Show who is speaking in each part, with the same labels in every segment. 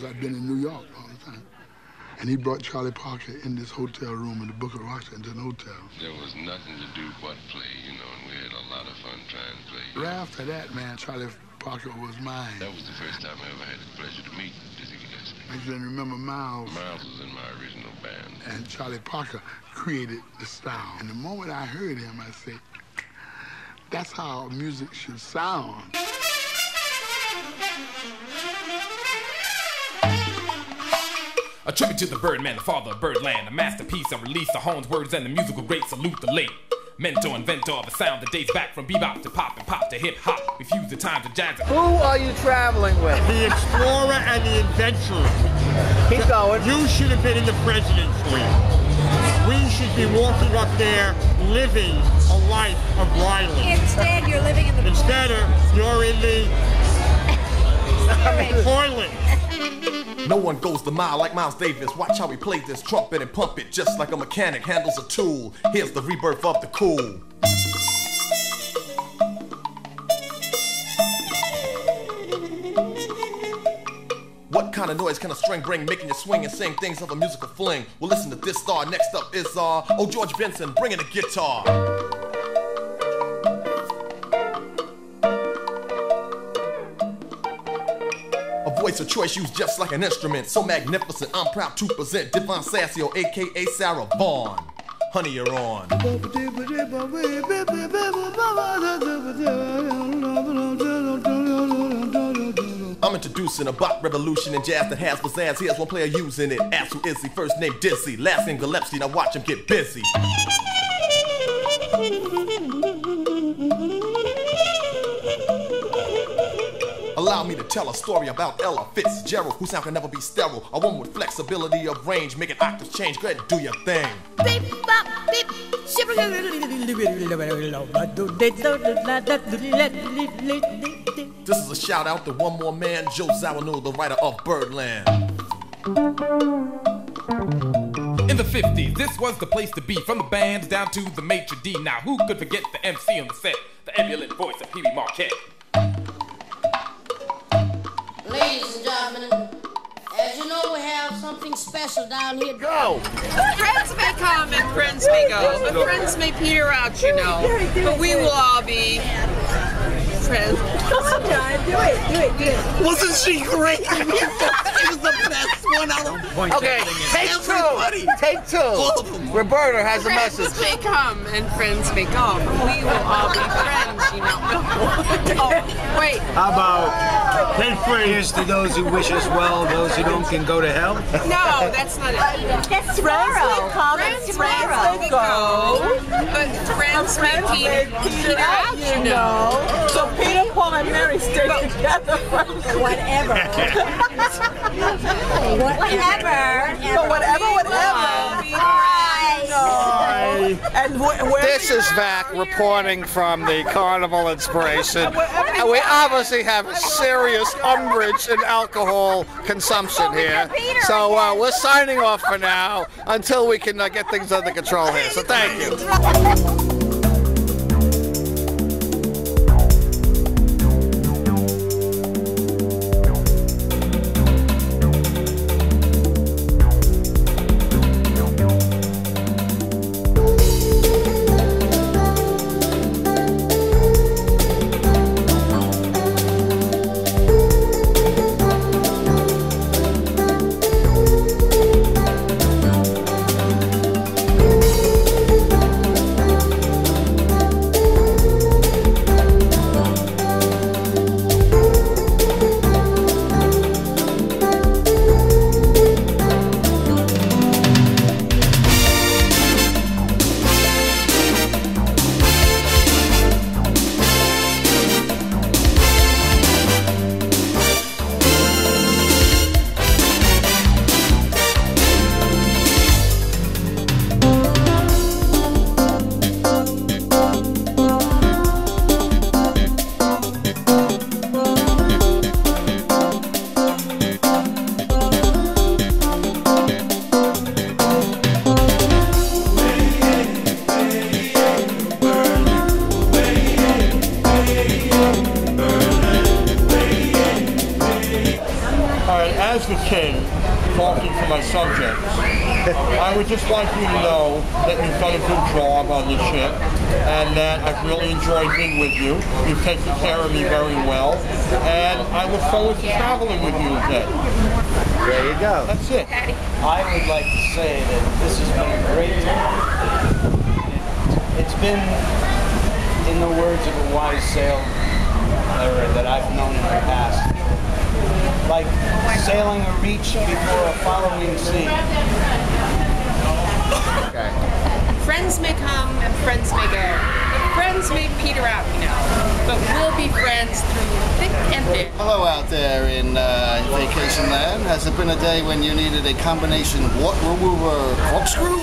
Speaker 1: because I'd been in New York all the time. And he brought Charlie Parker in this hotel room in the Booker Washington Hotel.
Speaker 2: There was nothing to do but play, you know, and we had a lot of fun trying to play.
Speaker 1: Right after that, man, Charlie Parker was mine.
Speaker 2: That was the first time I ever had the pleasure to meet Dizzy Gillespie.
Speaker 1: I can remember Miles.
Speaker 2: Miles was in my original band.
Speaker 1: And Charlie Parker created the style. And the moment I heard him, I said, that's how music should sound.
Speaker 3: A tribute to the Birdman, the father of Birdland, a masterpiece, a release of Horn's words and the musical great salute the late mentor, inventor of a sound that dates back from bebop to pop and pop to hip-hop. We fuse the times of jazz.
Speaker 4: Who are you traveling with?
Speaker 5: The explorer and the adventurer.
Speaker 4: Keep going.
Speaker 5: You should have been in the President's Suite. We should be walking up there living a life of Riley.
Speaker 6: Instead, you're living in the
Speaker 5: Instead, you're in the toilet.
Speaker 7: No one goes the mile like Miles Davis. Watch how he plays this trumpet and pump it just like a mechanic handles a tool. Here's the rebirth of the cool. What kind of noise can a string bring, making you swing and sing things of a musical fling? Well, listen to this star. Next up is oh, George Benson, bringing the guitar. Voice of choice used just like an instrument, so magnificent. I'm proud to present Devon Sassio, aka Sarah Vaughan. Honey, you're on. I'm introducing a bop revolution in jazz that has pizzazz. Here's one player using it. Ask who is he? First name Dizzy, last name Gillespie. Now watch him get busy. Allow me to tell a story about Ella Fitzgerald, whose sound can never be sterile. A woman with flexibility of range, making octaves change. Go ahead and do your thing.
Speaker 6: beep, bop, beep.
Speaker 7: This is a shout out to one more man, Joe Zawinul, the writer of Birdland.
Speaker 3: In the 50s, this was the place to be, from the bands down to the maitre d'. Now, who could forget the MC on the set, the ebullient voice of Pee Wee Marquette?
Speaker 8: Ladies and gentlemen, as you know, we have something special down here.
Speaker 4: Go!
Speaker 9: Friends may come and friends may go, but friends may peter out, you know. But we will all be friends.
Speaker 6: Come on, John, do it.
Speaker 5: Wasn't she great? She was the best one out of
Speaker 4: Okay, take two. Roberta has a message.
Speaker 9: Friends may come and friends may go, but we will all be friends, you know. Oh, wait.
Speaker 5: How about 10 friends to those who wish us well, those who don't can go to hell?
Speaker 9: No, that's not it.
Speaker 6: That's tomorrow.
Speaker 9: Friends may go, but friends may peter out, you know.
Speaker 6: So Peter, Paul, and Mary stay together. Whatever.
Speaker 4: And this is Vac reporting from the Carnival Inspiration. And we obviously have serious umbrage in alcohol consumption here. So we're signing off for now until we can get things under control here. So thank you.
Speaker 5: my subject. I would just like you to know that you've done a good job on the ship and that I've really enjoyed being with you. You've taken care of me very well, and I look forward to traveling with you again.
Speaker 10: There you go.
Speaker 5: That's it.
Speaker 10: I would like to say that this has been a great time. It's been, in the words of a wise sailor that I've known in the past, like sailing a reach before a following sea.
Speaker 4: Okay.
Speaker 9: Friends may come and friends may go. Friends may peter out, you know, but we'll be friends through thick and thin.
Speaker 4: Hello out there in vacation land. Has it been a day when you needed a combination water corkscrew?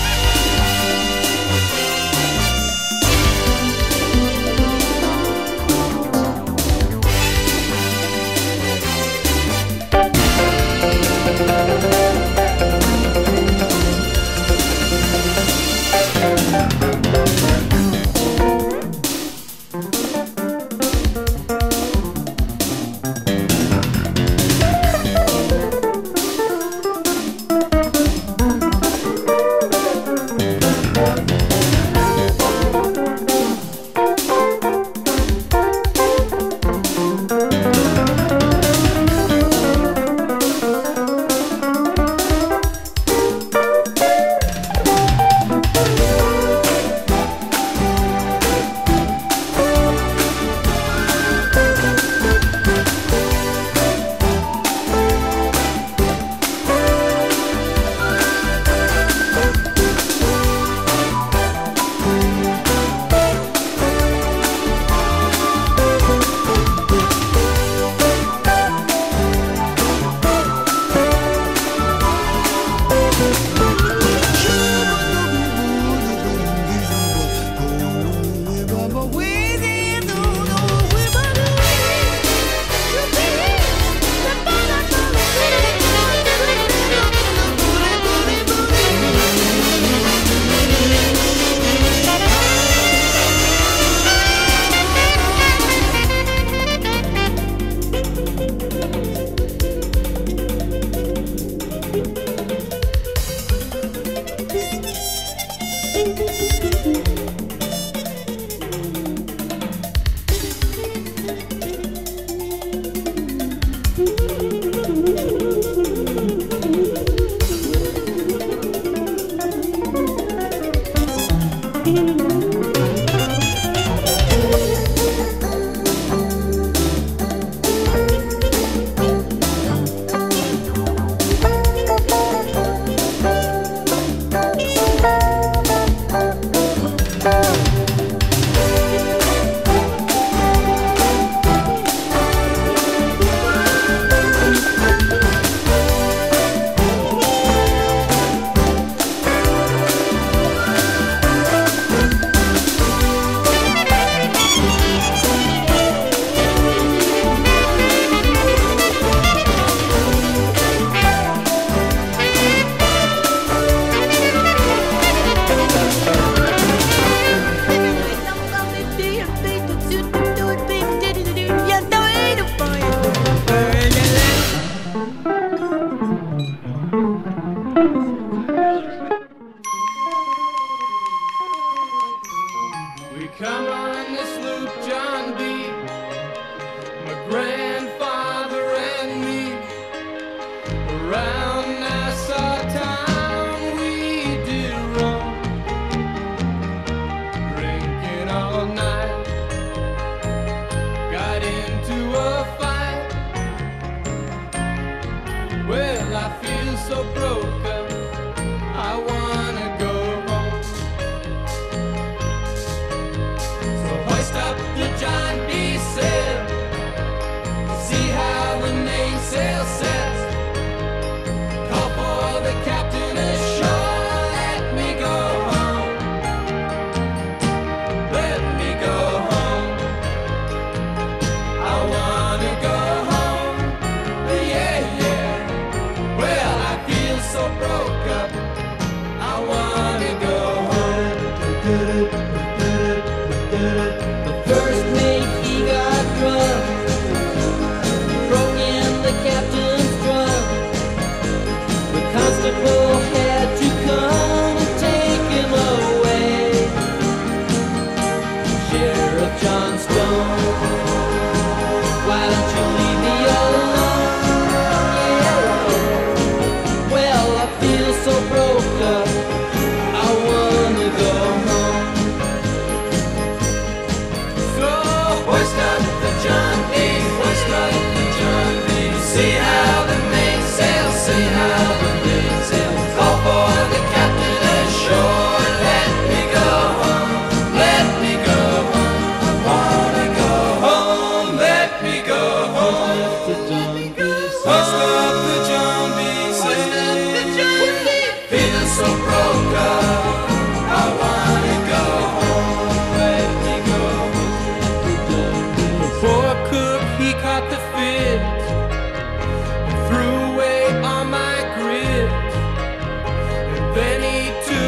Speaker 3: Come on this loop, John B. My grandfather and me. Around Nassau town we did roam, drinking all night. Got into a fight. Well, I feel so broken, I wanna go home. So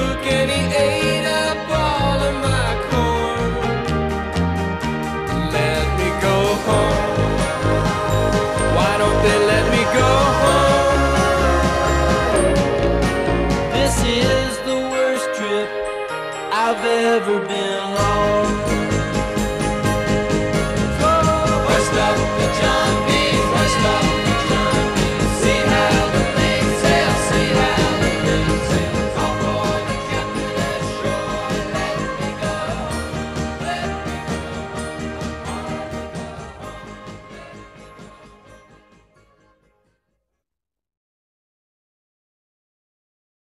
Speaker 11: crook and he ate up all of my corn. Let me go home. Why don't they let me go home? This is the worst trip I've ever been on.